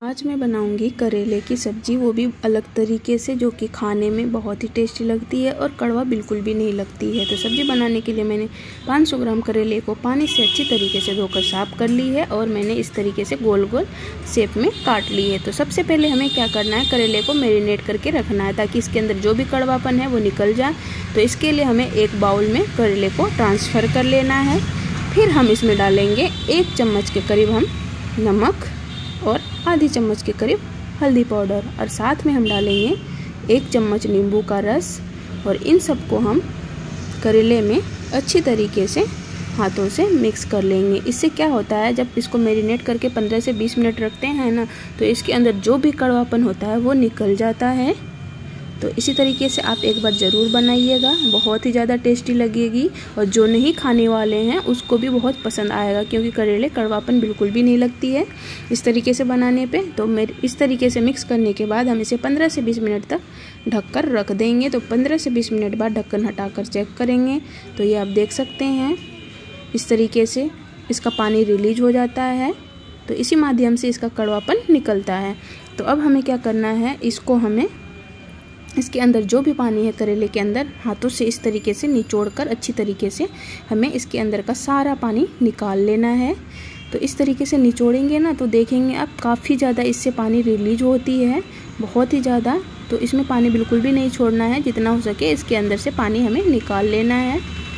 आज मैं बनाऊंगी करेले की सब्जी, वो भी अलग तरीके से, जो कि खाने में बहुत ही टेस्टी लगती है और कड़वा बिल्कुल भी नहीं लगती है। तो सब्जी बनाने के लिए मैंने 500 ग्राम करेले को पानी से अच्छी तरीके से धोकर साफ कर ली है और मैंने इस तरीके से गोल गोल शेप में काट ली है। तो सबसे पहले हमें क्या करना है, करेले को मैरिनेट करके रखना है ताकि इसके अंदर जो भी कड़वापन है वो निकल जाए। तो इसके लिए हमें एक बाउल में करेले को ट्रांसफ़र कर लेना है। फिर हम इसमें डालेंगे 1 चम्मच के करीब हम नमक और आधी चम्मच के करीब हल्दी पाउडर, और साथ में हम डालेंगे 1 चम्मच नींबू का रस। और इन सबको हम करेले में अच्छी तरीके से हाथों से मिक्स कर लेंगे। इससे क्या होता है, जब इसको मैरिनेट करके 15 से 20 मिनट रखते हैं ना, तो इसके अंदर जो भी कड़वापन होता है वो निकल जाता है। तो इसी तरीके से आप एक बार ज़रूर बनाइएगा, बहुत ही ज़्यादा टेस्टी लगेगी और जो नहीं खाने वाले हैं उसको भी बहुत पसंद आएगा, क्योंकि करेले कड़वापन बिल्कुल भी नहीं लगती है इस तरीके से बनाने पे। तो इस तरीके से मिक्स करने के बाद हम इसे 15 से 20 मिनट तक ढककर रख देंगे। तो 15 से 20 मिनट बाद ढक्कन हटाकर चेक करेंगे तो ये आप देख सकते हैं इस तरीके से इसका पानी रिलीज हो जाता है। तो इसी माध्यम से इसका कड़वापन निकलता है। तो अब हमें क्या करना है, इसको हमें इसके अंदर जो भी पानी है करेले के अंदर हाथों से इस तरीके से निचोड़कर अच्छी तरीके से हमें इसके अंदर का सारा पानी निकाल लेना है। तो इस तरीके से निचोड़ेंगे ना तो देखेंगे आप काफ़ी ज़्यादा इससे पानी रिलीज होती है, बहुत ही ज़्यादा। तो इसमें पानी बिल्कुल भी नहीं छोड़ना है, जितना हो सके इसके अंदर से पानी हमें निकाल लेना है।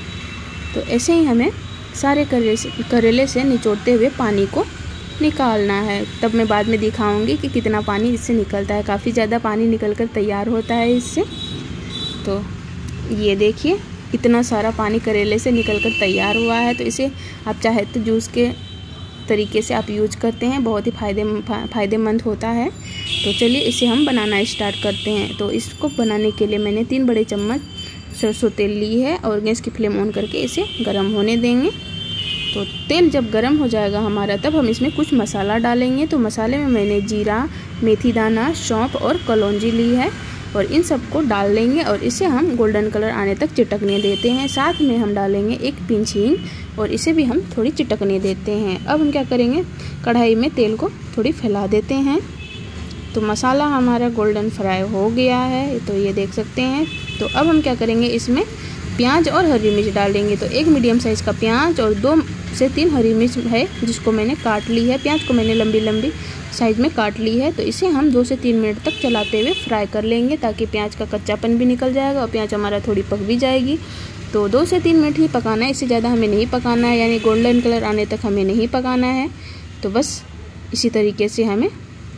तो ऐसे ही हमें सारे करेले से निचोड़ते हुए पानी को निकालना है। तब मैं बाद में दिखाऊंगी कि कितना पानी इससे निकलता है। काफ़ी ज़्यादा पानी निकलकर तैयार होता है इससे। तो ये देखिए इतना सारा पानी करेले से निकलकर तैयार हुआ है। तो इसे आप चाहे तो जूस के तरीके से आप यूज करते हैं, बहुत ही फ़ायदेमंद होता है। तो चलिए इसे हम बनाना स्टार्ट करते हैं। तो इसको बनाने के लिए मैंने 3 बड़े चम्मच सरसों तेल ली है और गैस की फ्लेम ऑन करके इसे गर्म होने देंगे। तो तेल जब गर्म हो जाएगा हमारा, तब हम इसमें कुछ मसाला डालेंगे। तो मसाले में मैंने जीरा, मेथी दाना, सौंफ और कलौंजी ली है और इन सबको डाल लेंगे और इसे हम गोल्डन कलर आने तक चिटकने देते हैं। साथ में हम डालेंगे 1 पिंच हींग और इसे भी हम थोड़ी चिटकने देते हैं। अब हम क्या करेंगे, कढ़ाई में तेल को थोड़ी फैला देते हैं। तो मसाला हमारा गोल्डन फ्राई हो गया है, तो ये देख सकते हैं। तो अब हम क्या करेंगे, इसमें प्याज और हरी मिर्च डालेंगे। तो 1 मीडियम साइज़ का प्याज और 2 से 3 हरी मिर्च है जिसको मैंने काट ली है। प्याज को मैंने लंबी लंबी साइज़ में काट ली है। तो इसे हम 2 से 3 मिनट तक चलाते हुए फ्राई कर लेंगे ताकि प्याज का कच्चापन भी निकल जाएगा और प्याज हमारा थोड़ी पक भी जाएगी। तो 2 से 3 मिनट ही पकाना है, इससे ज़्यादा हमें नहीं पकाना है, यानी गोल्डन कलर आने तक हमें नहीं पकाना है। तो बस इसी तरीके से हमें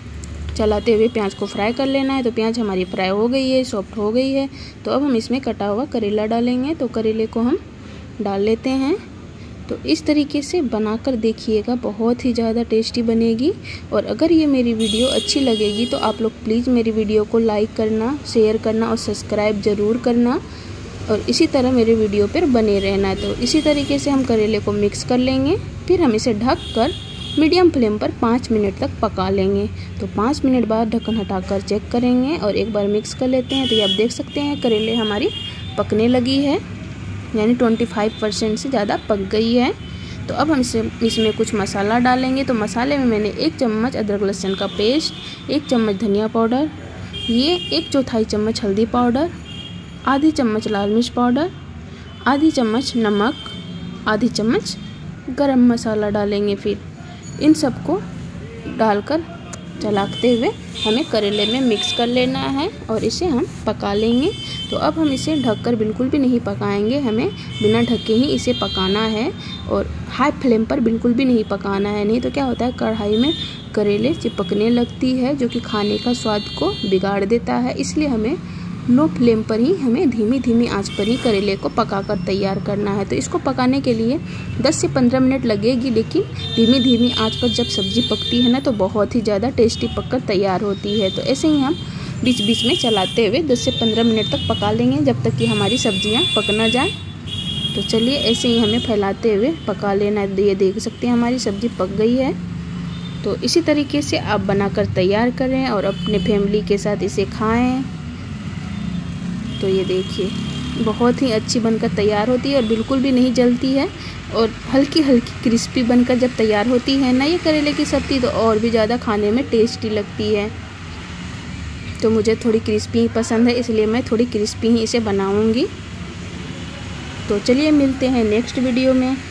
चलाते हुए प्याज को फ्राई कर लेना है। तो प्याज हमारी फ्राई हो गई है, सॉफ्ट हो गई है। तो अब हम इसमें कटा हुआ करेला डालेंगे। तो करेले को हम डाल लेते हैं। तो इस तरीके से बनाकर देखिएगा, बहुत ही ज़्यादा टेस्टी बनेगी। और अगर ये मेरी वीडियो अच्छी लगेगी तो आप लोग प्लीज़ मेरी वीडियो को लाइक करना, शेयर करना और सब्सक्राइब ज़रूर करना और इसी तरह मेरे वीडियो पर बने रहना। तो इसी तरीके से हम करेले को मिक्स कर लेंगे। फिर हम इसे ढक कर मीडियम फ्लेम पर 5 मिनट तक पका लेंगे। तो 5 मिनट बाद ढक्कन हटाकर चेक करेंगे और एक बार मिक्स कर लेते हैं। तो ये आप देख सकते हैं करेले हमारी पकने लगी है, यानी 25% से ज़्यादा पक गई है। तो अब हम इसमें कुछ मसाला डालेंगे। तो मसाले में मैंने 1 चम्मच अदरक लहसुन का पेस्ट, 1 चम्मच धनिया पाउडर, ये 1/4 चम्मच हल्दी पाउडर, आधी चम्मच लाल मिर्च पाउडर, आधी चम्मच नमक, आधी चम्मच गरम मसाला डालेंगे। फिर इन सबको डालकर चलाते हुए हमें करेले में मिक्स कर लेना है और इसे हम पका लेंगे। तो अब हम इसे ढककर बिल्कुल भी नहीं पकाएंगे, हमें बिना ढके ही इसे पकाना है और हाई फ्लेम पर बिल्कुल भी नहीं पकाना है। नहीं तो क्या होता है, कढ़ाई में करेले चिपकने लगती है जो कि खाने का स्वाद को बिगाड़ देता है। इसलिए हमें लो फ्लेम पर ही, हमें धीमी आंच पर ही करेले को पकाकर तैयार करना है। तो इसको पकाने के लिए 10 से 15 मिनट लगेगी, लेकिन धीमी आंच पर जब सब्ज़ी पकती है ना तो बहुत ही ज़्यादा टेस्टी पककर तैयार होती है। तो ऐसे ही हम बीच बीच में चलाते हुए 10 से 15 मिनट तक पका लेंगे, जब तक कि हमारी सब्जियां पक ना जाए। तो चलिए ऐसे ही हमें फैलाते हुए पका लेना है। ये देख सकते हैं हमारी सब्ज़ी पक गई है। तो इसी तरीके से आप बनाकर तैयार करें और अपने फैमिली के साथ इसे खाएँ। तो ये देखिए बहुत ही अच्छी बनकर तैयार होती है और बिल्कुल भी नहीं जलती है और हल्की हल्की क्रिस्पी बनकर जब तैयार होती है ना ये करेले की सब्ज़ी तो और भी ज़्यादा खाने में टेस्टी लगती है। तो मुझे थोड़ी क्रिस्पी ही पसंद है, इसलिए मैं थोड़ी क्रिस्पी ही इसे बनाऊंगी। तो चलिए मिलते हैं नेक्स्ट वीडियो में।